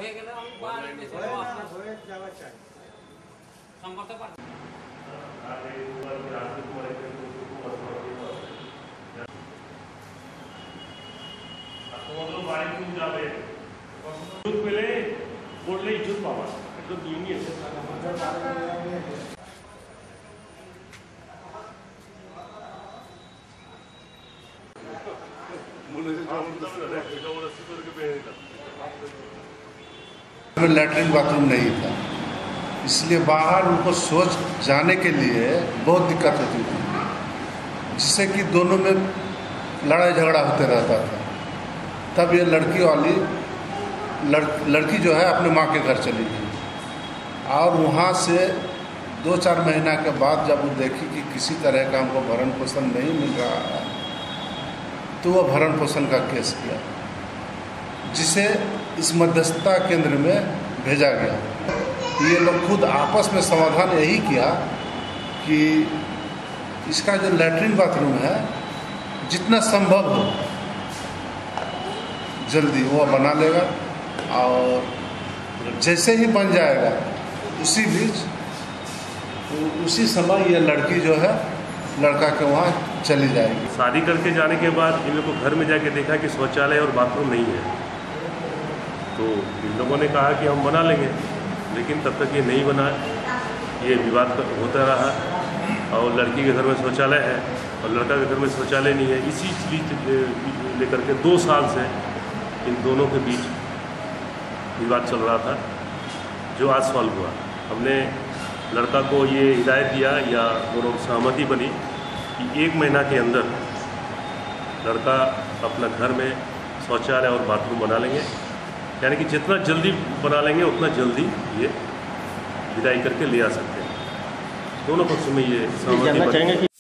পেলে পড়লেই জুত পাওয়া এটা দিয়ে নিয়েছে लैट्रिन बाथरूम नहीं था, इसलिए बाहर उनको शौच जाने के लिए बहुत दिक्कत होती थी, जिससे कि दोनों में लड़ाई झगड़ा होते रहता था। तब ये लड़की जो है अपने माँ के घर चली गई और वहाँ से 2-4 महीना के बाद जब वो देखी कि किसी तरह का हमको भरण पोषण नहीं मिल रहा है, तो वह भरण पोषण का केस किया, जिसे इस मध्यस्थता केंद्र में भेजा गया। ये लोग खुद आपस में समाधान यही किया कि इसका जो लैट्रिन बाथरूम है जितना संभव हो जल्दी वो बना लेगा, और जैसे ही बन जाएगा उसी समय ये लड़की जो है लड़का के वहाँ चली जाएगी। शादी करके जाने के बाद इन लोगों को घर में जाके देखा कि शौचालय और बाथरूम नहीं है, तो इन लोगों ने कहा कि हम बना लेंगे, लेकिन तब तक ये नहीं बना। ये विवाद होता रहा और लड़की के घर में शौचालय है और लड़का के घर में शौचालय नहीं है। इसी चीज लेकर के 2 साल से इन दोनों के बीच विवाद चल रहा था, जो आज सॉल्व हुआ। हमने लड़का को ये हिदायत दिया या दोनों सहमति बनी कि 1 महीना के अंदर लड़का अपना घर में शौचालय और बाथरूम बना लेंगे, यानी कि जितना जल्दी बना लेंगे उतना जल्दी ये विदाई करके ले आ सकते हैं। दोनों पक्ष में ये सहमति बनी।